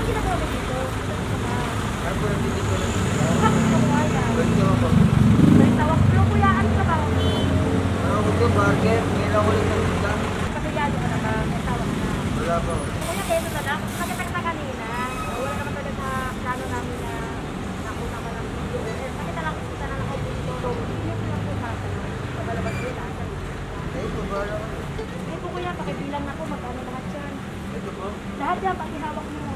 Anong ginagawa mo dito? Ano po nandito ko lang? Bakit mo kuya? Ganito ako. May tawag ko kuya, ano trabaho mo? Ano ko ito, barker? Ngayon ako ulit ng isa. Pakiyado ka na ba? May tawag na. Wala po. Kuya, kayo na lang. Nakita kita kanina. Wala naman talaga sa plano namin na nakuna ka ng video. Nakita lang kita na nakaupo dito. Hindi ko lang po matanong. Kabalabas nila. Ay, ito ba naman? Ay po kuya, pakibilang na po. Magkano lahat yan? Ito po? Lahat yan, pakihawak mo.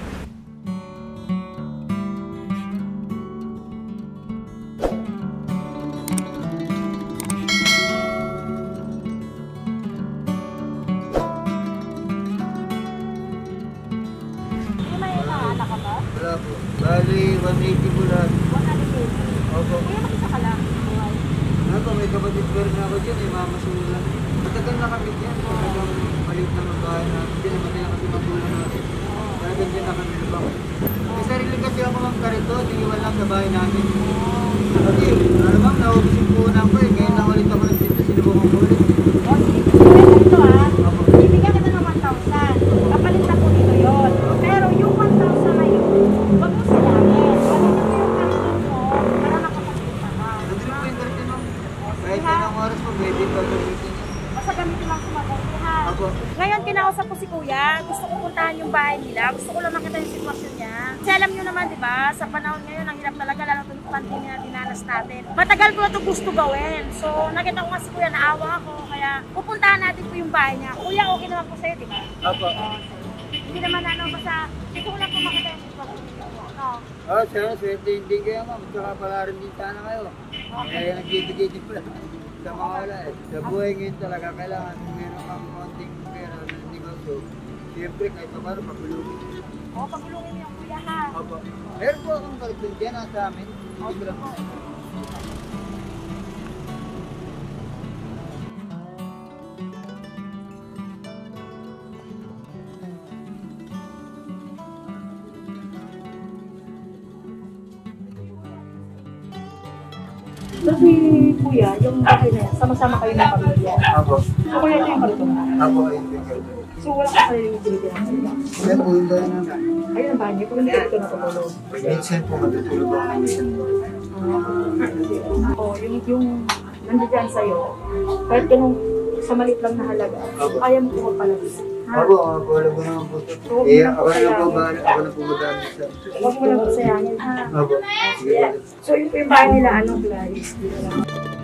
Wala po. Bali, 180 po lahat. 180. Opo. Kuya, mag-isa ka lang. Buhay. Ano po, may kapatid ko rin ako dyan, eh, mamasulan. Matagal na kami dyan. Talagang maliit na babae na. Hindi naman nila kasi magulang natin. Talagang dyan na kami lubang. May sarili kasi ako mga karito, iniwan lang sa bahay namin. Kasi, ano bang, naubusin po na ako eh. Ngayon lang ulit ako nagsinta, sinubukan ko ulit. O, sige. Kuya, ganito ah. Opo. Ibigyan kita ng 1,000. Kapalit na po dito yun. Pero yung 1,000 na yun, wag mo silangin. Gamitin mo yung karton mo para nakapagpunta ka. Nandun po yung karito mo. Kahit anong oras po, pwede pa gamitin yun. Basta gamitin lang sa mabuti ha. Opo. Ngayon, kinausap ko si Kuya. Gusto ko puntahan yung bahay nila. Gusto ko lang makita yung sitwasyon niya. Kasi alam nyo naman, di ba? Sa panahon ngayon, ang hirap talaga, lalo itong pandemya na dinanas natin. Matagal ko na ito gusto gawin. So, nakita ko nga si Kuya, naawa ako. Kaya, pupuntahan natin po yung bahay niya. Kuya, okay naman po sa'yo, di ba? Opo. Hindi naman ano, basta gusto ko lang po makita yung sitwasyon niyo. No? Oh, sana swerte hindi kayo ma'am. Tsaka pala rin din sana kayo. Kaya nagbibigay po lang sa mga wala eh. Sa buhay ngayon talaga kailangan meron kang konting pera ng negosyo. Siyempre kahit pa paano pagulungin. Oo, pagulungin mo yung Kuya ha. Opo. Meron po akong kalagdag dyan sa amin. Hindi ko lang. Kasi Kuya, yung bahay na yan, sama-sama kayo ng pamilya. Opo. So Kuya, ito yung karton na. Opo, ayun din kayo. So wala ka sariling utility ng salita. Yan po yung dahil naman. Ayun ang bahay niyo, kung hindi ka dito natutulog. Minsan po matutulog ako minsan. Oo, yung nandiyan sa'yo, kahit ganun sa maliit lang na halaga, kaya mo po magpalagay. Opo, opo, alam ko naman po. Eh, ako na po ba, ako na po madami sa... Huwag mo lang pasayangin ha. Opo. Sige po. So yun po yung bahay nila, anong Gladys? Dito lang.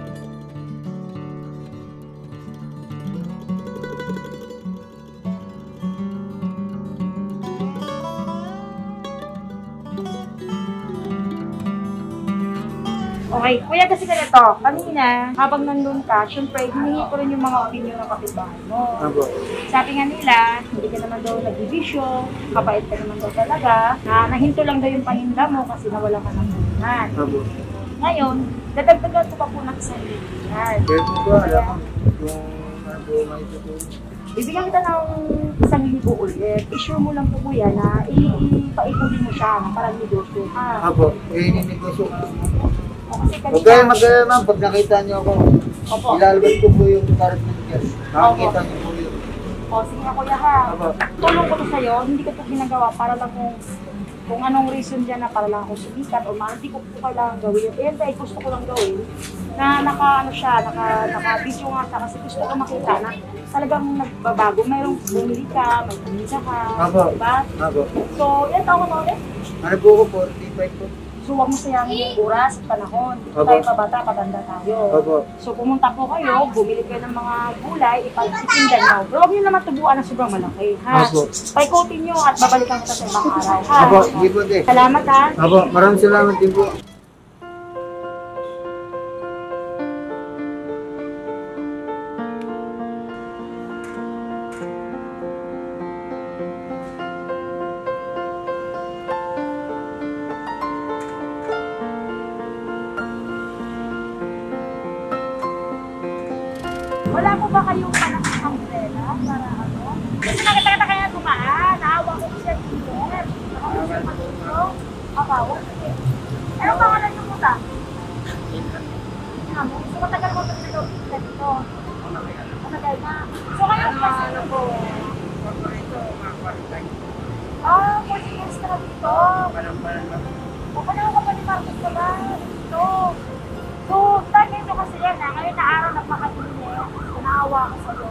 Okay, kuya kasi ganito, kanina, habang nandun ka, syempre, hiningi ko rin yung mga opinion ng kapitbahay mo. Opo. Sabi nga nila, hindi ka naman daw nagbibisyo, kabait ka naman daw talaga, na nahinto lang daw yung paninda mo kasi nawala ka ng bulan. Opo. Ngayon, dadagdagan ko pa po ng isang libutan. Kaya po ba, alam mo, yung ano po may tutulong. Bibigyan kita ng isang libo ulit. I-sure mo lang po kuya na ipaikunin mo siya ng parang negosyo. Opo, eh, ninegosyo ko. O kasi Huwag kayo mag-alala ma'am, pag nakita niyo ako, Opo. ilalabas ko po yung card ng cash. Makakita niyo po yun. O sige nga kuya ha. Opo. Tulong ko to sa'yo, hindi ko to ginagawa para lang kung anong reason dyan na para lang ako sumikat o hindi ko po kailangan gawin. Eh, dahil gusto ko lang gawin na naka-video nga siya kasi gusto ko makita na talagang nagbabago. Mayroong bumili ka, may pamilya ka, Opo. diba? Opo. So, yan taon mo ulit. Ano po ako, 45 po. So, huwag mo sayangin yung oras at panahon. Hindi Opo. tayo pabata, patanda tayo. Opo. So, pumunta po kayo, bumili kayo ng mga gulay, ipagsitindan nyo. Pero huwag nyo naman tubuan na sobrang malaki, ha? Opo. Paikotin nyo at babalikan kita sa ibang araw, ha? Opo, hindi po din. Salamat, ha? Opo, maraming salamat din po. Wala po ba kayong malaking umbrella para ano? Kasi nakita kaya dumaan. Naawa ko siya dito. Nakapos siya matulog. Akawa. Ano pangalan niyo po ta? So matagal mo ito nag-uusap dito. Matagal na. So kayo kasi ano po? 40 years na dito. Papanaw ka pa ni Marcos ka ba? Ito. So, dahil ito kasi yan ha, ngayon na araw nagpakainit. Naawa ko sa'yo.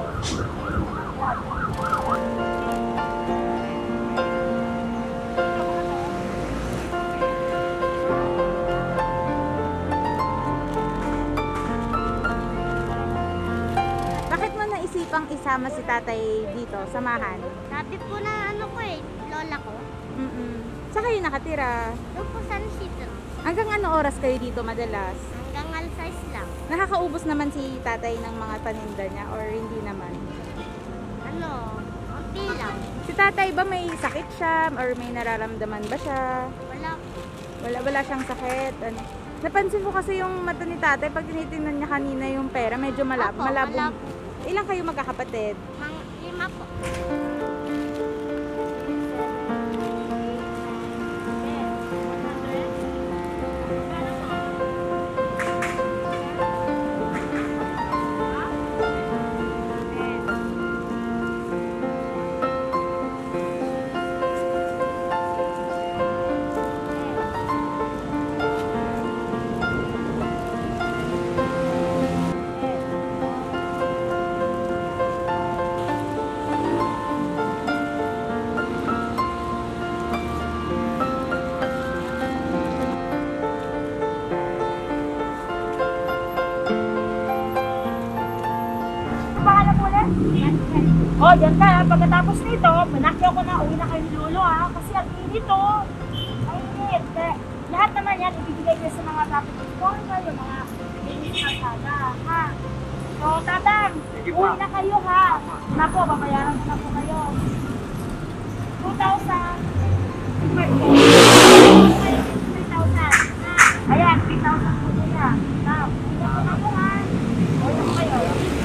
Bakit mo naisipang isama si tatay dito, samahan? Dati po na ano ko eh, lola ko. Saan kayo nakatira? Doon po San Isidro. Hanggang ano oras kayo dito madalas? Hanggang alas 6 lang. Nakakaubos naman si tatay ng mga paninda niya or hindi naman? Ano, konti lang. Si tatay ba may sakit siya or may nararamdaman ba siya? Wala po. Wala siyang sakit. Ano? Napansin ko kasi yung mata ni tatay, pag tinitingnan niya kanina yung pera, medyo Opo, malabo. malabo. Ilang kayo magkakapatid? 5 po. Pangalan mo ulit? O, dyan ka. Pagkatapos nito, manakyo ko na, uwi na kayo ni Lolo ha. Kasi ang init o. Ang init. Lahat naman yan, ibibigay niya sa mga traffic sponsor, yung mga linis ng sada, ha. So, tatang, uwi na kayo ha. Na po, babayaran ko na po kayo. 2,000. 3,000. Ayan, 3,000 po niya. Now, uwi na po ha. Uwi na po kayo.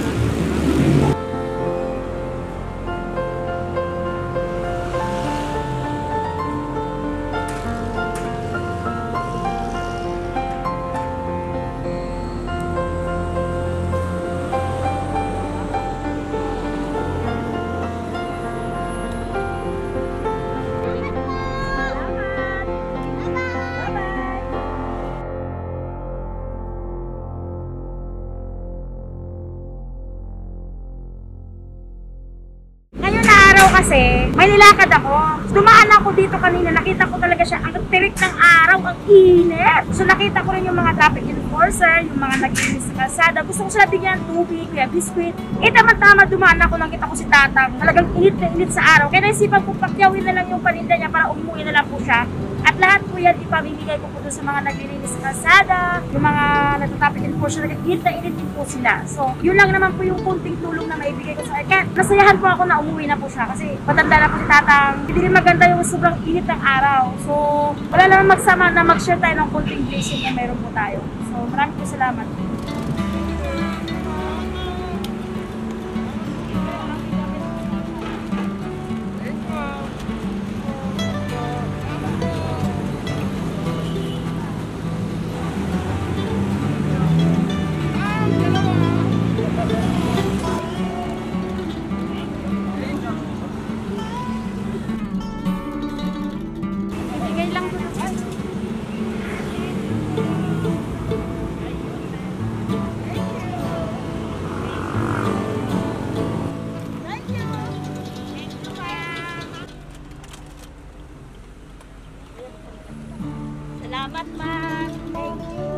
Ngayon na araw kasi, may nilakad ako. Dumaan ako dito kanina, nakita ko talaga siya, ang tirik ng araw, ang init. So nakita ko rin yung mga traffic enforcer, yung mga naglinis sa kalsada. Gusto ko sila bigyan ng tubig, kaya biskwit. Tama-tama dumaan ako, nakita ko si Tatang. Talagang init na init sa araw. Kaya naisipan ko pakyawin na lang yung paninda niya para umuwi na lang po siya. At lahat po yan ipamimigay ko po doon sa mga naglilinis sa kalsada, yung mga nagtatapik enforcer, init na init din po sila. So, yun lang naman po yung kunting tulong na maibigay ko sa kanya. Nasayahan po ako na umuwi na po siya kasi patanda na po si Tatang. Hindi rin maganda yung sobrang init ng araw. So, wala naman magsama na mag-share tayo ng kunting blessing na meron po tayo. So, maraming po salamat. Bigay lang po. Salamat, man. Thank you.